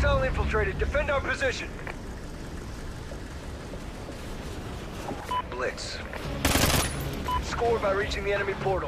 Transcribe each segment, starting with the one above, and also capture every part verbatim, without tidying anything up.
Hostile infiltrated. Defend our position. Blitz. Score by reaching the enemy portal.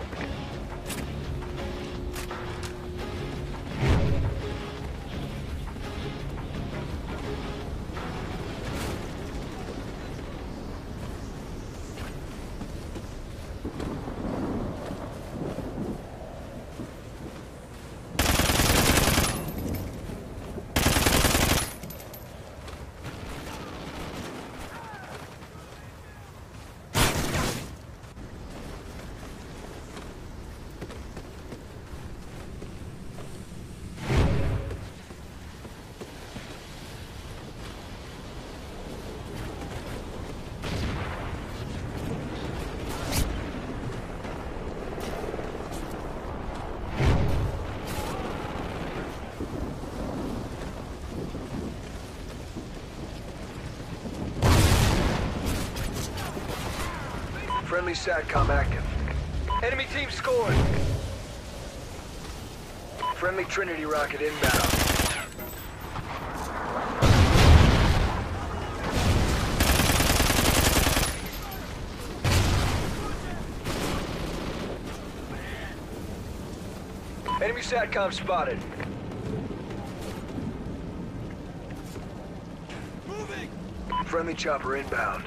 Friendly SATCOM active. Enemy team scoring. Friendly Trinity rocket inbound. Enemy SATCOM spotted. Moving. Friendly chopper inbound.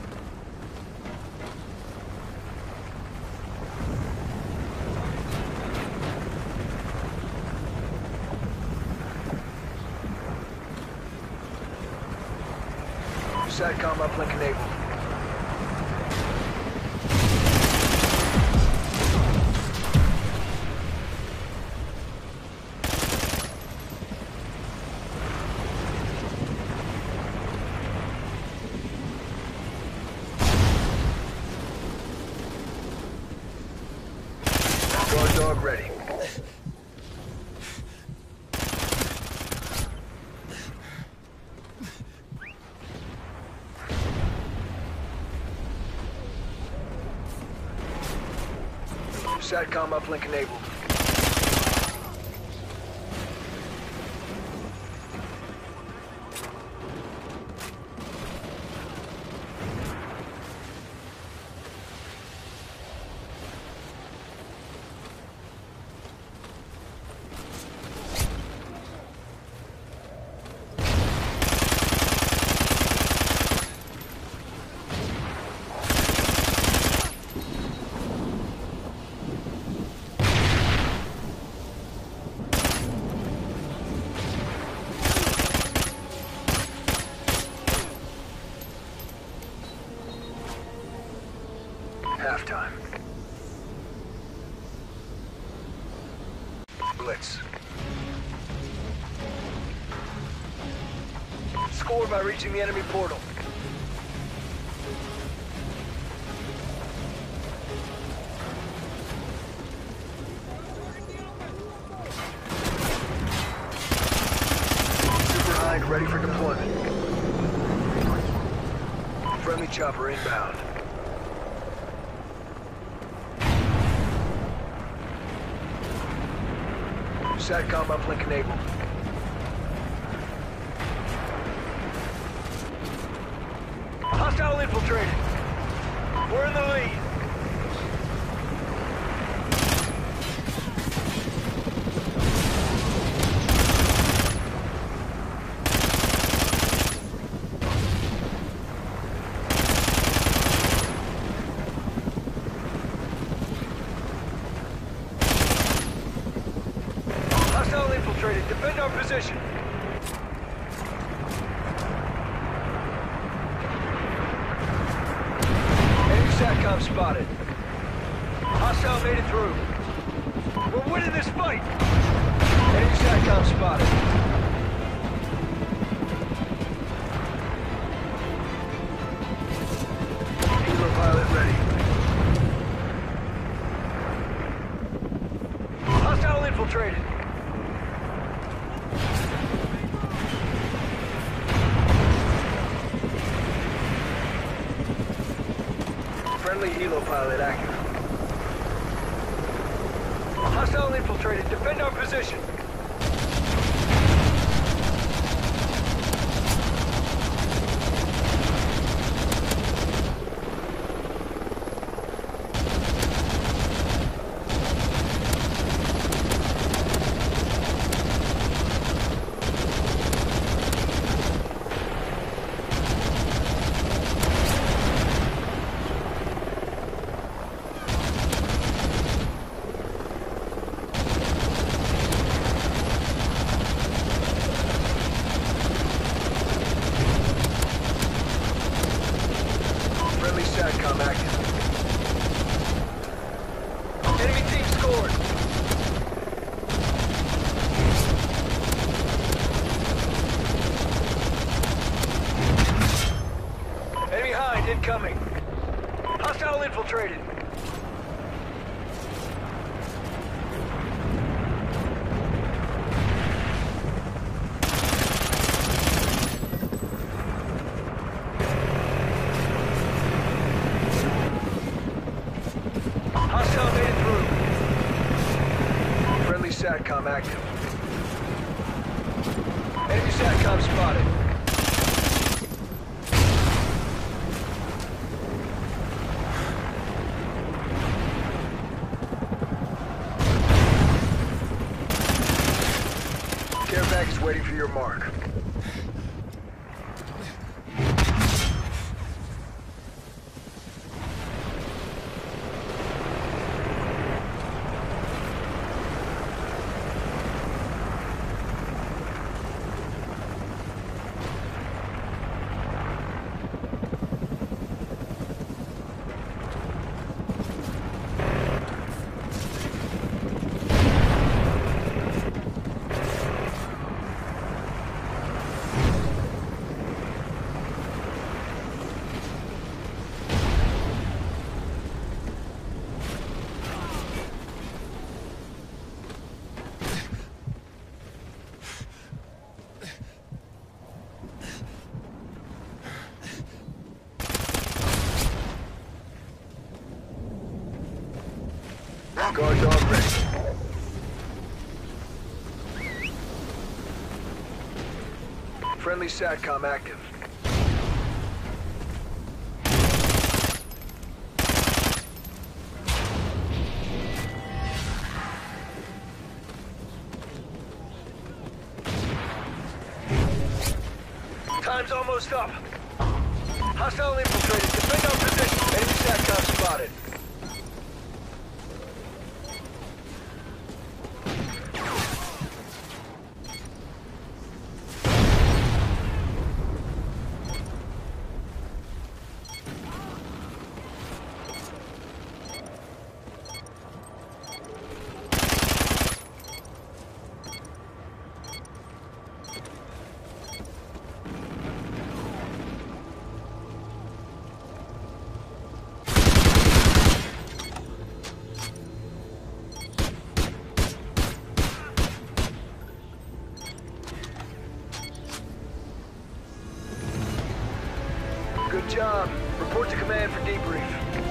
SATCOM uplink enabled. Guard dog ready. SATCOM uplink enabled. Halftime. Blitz. Score by reaching the enemy portal. Super Hind ready for deployment. Friendly chopper inbound. SATCOM uplink enabled. Hostile infiltrated. We're in the lead. Hostile infiltrated. Defend our position. Enemy SATCOM spotted. Hostile made it through. We're winning this fight. Enemy SATCOM spotted. Helo pilot ready. Hostile infiltrated. Friendly helo pilot active. Hostile infiltrated. Defend our position. infiltrated. Hostile made it through. Friendly SATCOM active. Enemy SATCOM spotted. Care package waiting for your mark. Guard dog ready. Friendly SATCOM active. Time's almost up. Hostile infiltrated. Defend our position. Enemy SATCOM spotted. Good job. Report to command for debrief.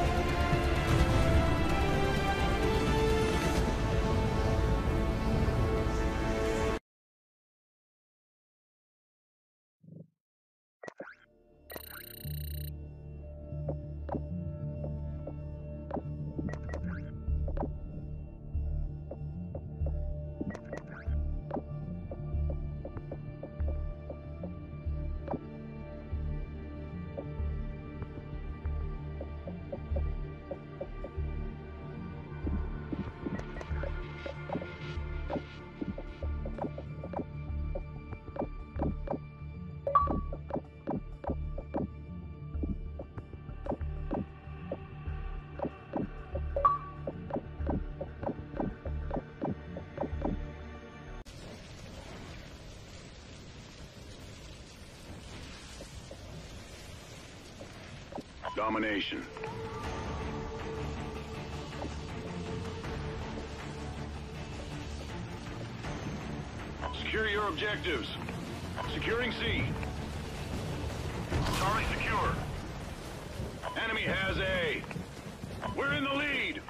Domination. Secure your objectives. Securing C. Charlie secure. Enemy has A. We're in the lead.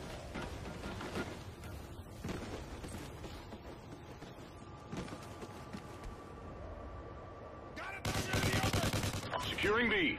Securing B.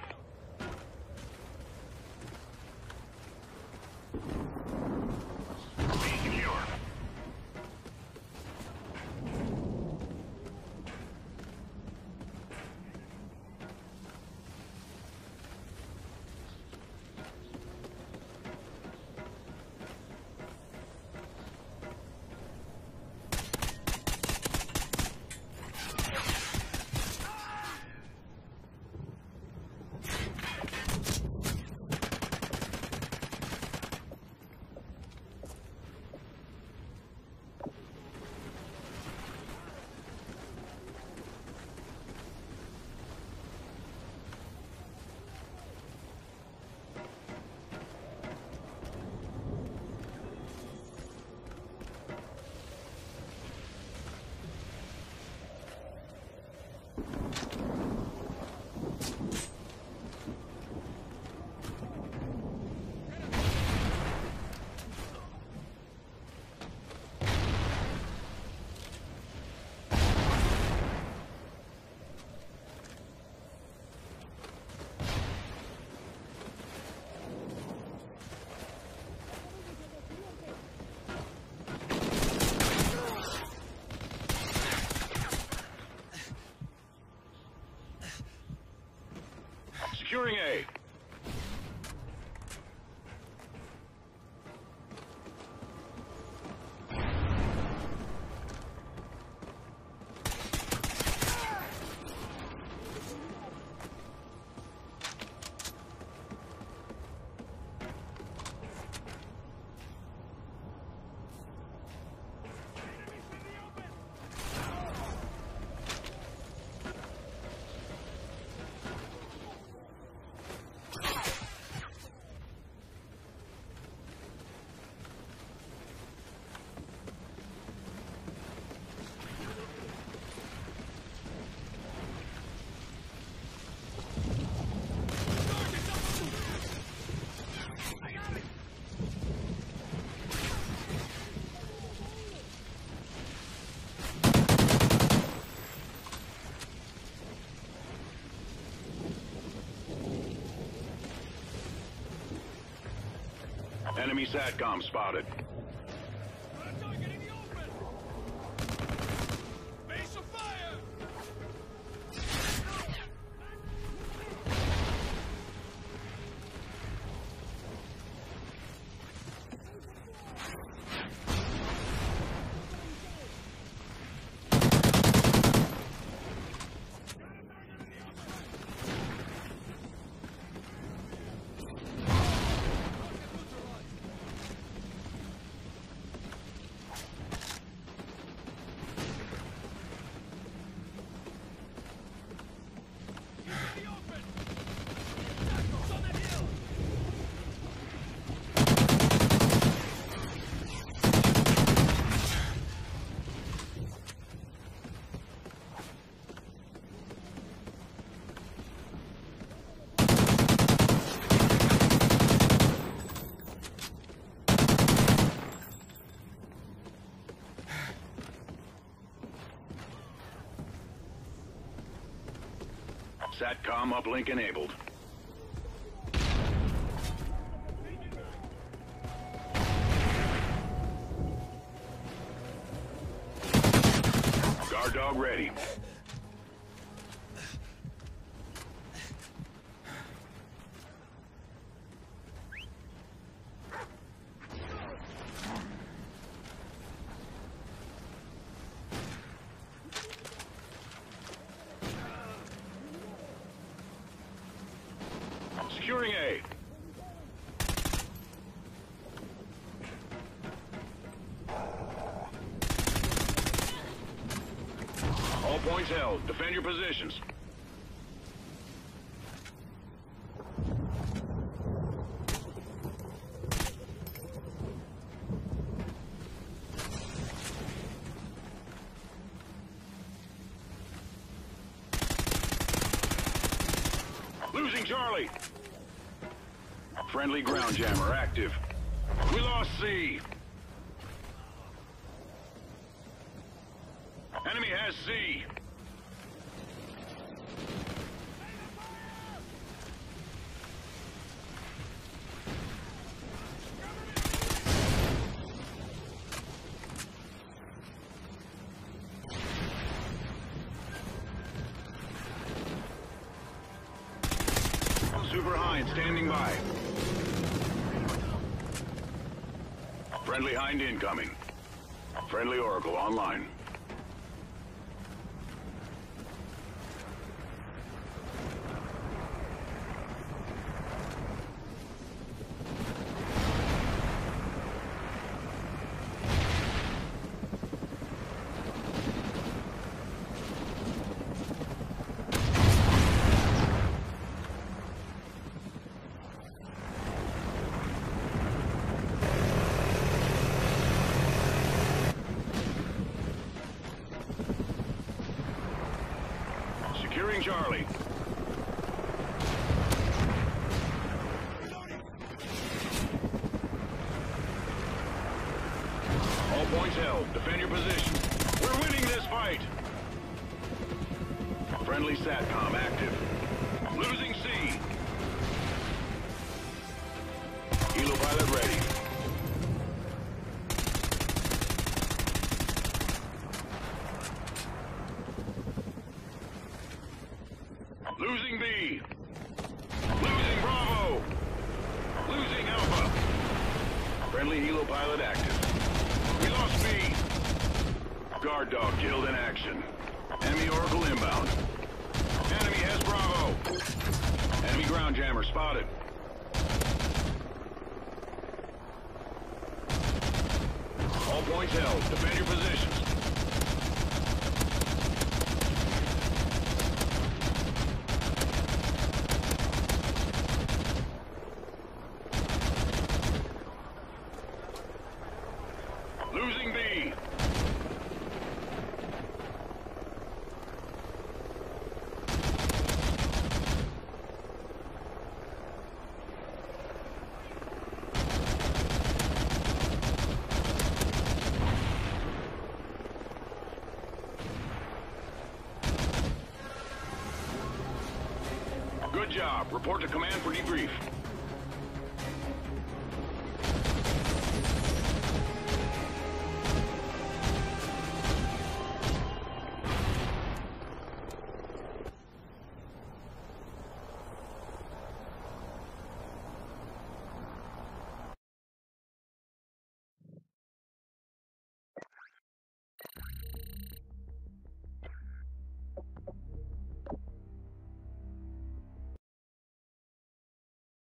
Securing A. Enemy SATCOM spotted. Base of fire! SATCOM uplink enabled. Guard dog ready. Securing A. All points held. Defend your positions. Losing Charlie. Friendly ground jammer active. We lost C. Enemy has C. Super Hind standing by. Friendly Hind incoming. Friendly Oracle online. Securing Charlie. All points held. Defend your position. We're winning this fight. Friendly SATCOM active. Losing C. Helo pilot ready. Losing B. pilot active. We lost B. Guard dog killed in action. Enemy Oracle inbound. Enemy has Bravo. Enemy ground jammer spotted. All points held. Defend your positions. Losing B. Good job. Report to command for debrief.